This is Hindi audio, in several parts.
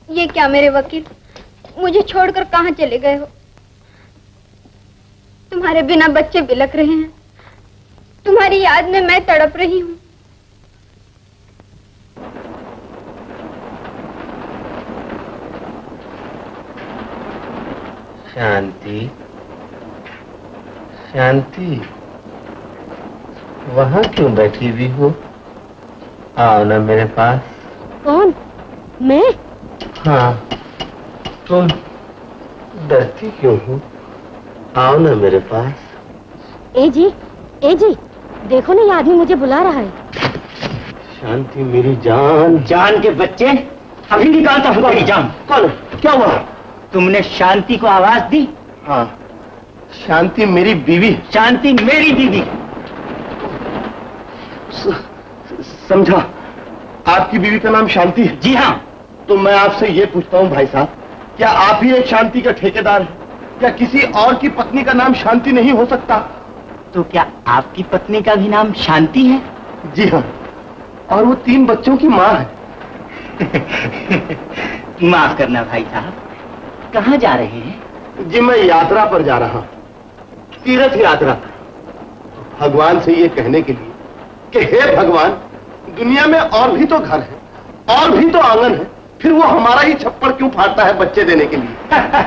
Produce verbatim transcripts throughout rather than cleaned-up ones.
ये क्या मेरे वकील, मुझे छोड़कर कहाँ चले गए हो? तुम्हारे बिना बच्चे बिलख रहे हैं, तुम्हारी याद में मैं तड़प रही हूँ। शांति, शांति, वहाँ क्यों बैठी हुई हो? आओ ना मेरे पास। कौन? मैं? हाँ, तुम डरती क्यों हो? आओ ना मेरे पास। ए जी, ए जी, देखो ना ये आदमी मुझे बुला रहा है। शांति मेरी जान। जान के बच्चे, अभी निकालता हूँ तेरी जान। कौन? क्या हुआ? तुमने शांति को आवाज दी? हाँ, शांति मेरी बीवी। शांति मेरी बीवी। समझा, आपकी बीवी का नाम शांति है? जी हाँ। तो मैं आपसे ये पूछता हूँ भाई साहब, क्या आप ही एक शांति का ठेकेदार हैं? क्या किसी और की पत्नी का नाम शांति नहीं हो सकता? तो क्या आपकी पत्नी का भी नाम शांति है? जी हाँ, और वो तीन बच्चों की माँ है। माफ करना भाई साहब, कहाँ जा रहे हैं? जी मैं यात्रा पर जा रहा हूँ, तीर्थ यात्रा। भगवान से ये कहने के लिए कि हे भगवान, दुनिया में और भी तो घर है, और भी तो आंगन है, फिर वो हमारा ही छप्पड़ क्यों फाड़ता है बच्चे देने के लिए?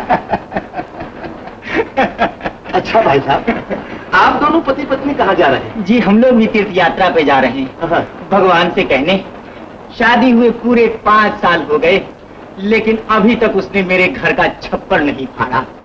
अच्छा भाई साहब, आप दोनों पति पत्नी कहाँ जा रहे हैं? जी हम लोग भी तीर्थ यात्रा पे जा रहे हैं, भगवान से कहने। शादी हुए पूरे पांच साल हो गए, लेकिन अभी तक उसने मेरे घर का छप्पड़ नहीं फाड़ा।